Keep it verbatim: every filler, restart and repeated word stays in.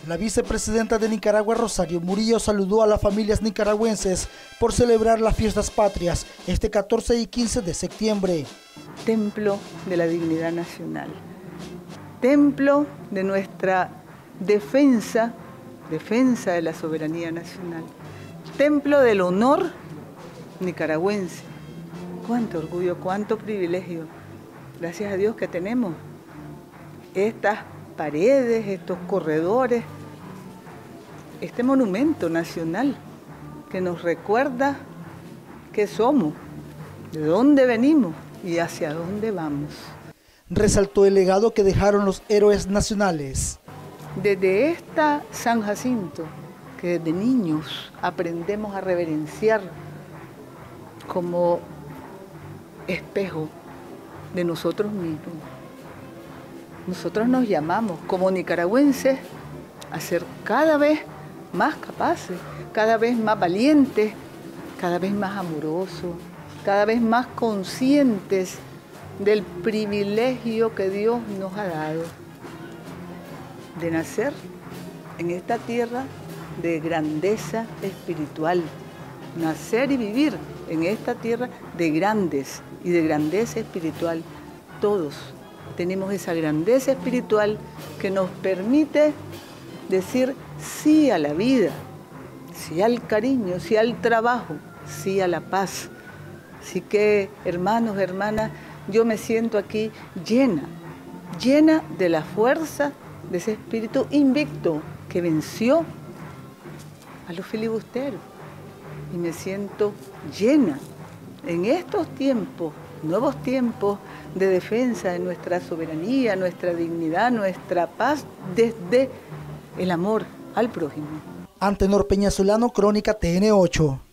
La vicepresidenta de Nicaragua, Rosario Murillo, saludó a las familias nicaragüenses por celebrar las fiestas patrias este catorce y quince de septiembre. Templo de la dignidad nacional, templo de nuestra defensa, defensa de la soberanía nacional, templo del honor nicaragüense. Cuánto orgullo, cuánto privilegio, gracias a Dios que tenemos estas paredes, estos corredores, este monumento nacional que nos recuerda qué somos, de dónde venimos y hacia dónde vamos. Resaltó el legado que dejaron los héroes nacionales. Desde esta San Jacinto, que desde niños aprendemos a reverenciar como espejo de nosotros mismos. Nosotros nos llamamos como nicaragüenses a ser cada vez más capaces, cada vez más valientes, cada vez más amorosos, cada vez más conscientes del privilegio que Dios nos ha dado de nacer en esta tierra de grandeza espiritual, nacer y vivir en esta tierra de grandes y de grandeza espiritual. Todos tenemos esa grandeza espiritual que nos permite decir sí a la vida, sí al cariño, sí al trabajo, sí a la paz. Así que, hermanos, hermanas, yo me siento aquí llena, llena de la fuerza de ese espíritu invicto que venció a los filibusteros. Y me siento llena en estos tiempos, nuevos tiempos de defensa de nuestra soberanía, nuestra dignidad, nuestra paz, desde el amor al prójimo. Antenor Peña Solano, Crónica T N ocho.